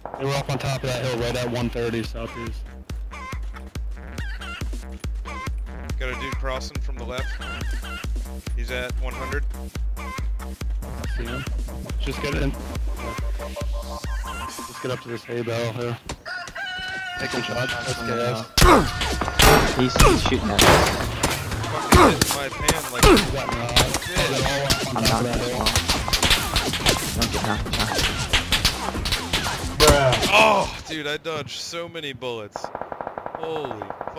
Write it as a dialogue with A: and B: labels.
A: They were up on top of that hill right at 130 southeast.
B: Got a dude crossing from the left. He's at 100.
A: I see him. Just get in. Just get up to this hay bale here. Taking shots. Let's get
C: He's shooting at us.
B: Fucking hit my pan like
C: I'm not as well. Don't get knocked out.
B: Oh, dude, I dodged so many bullets. Holy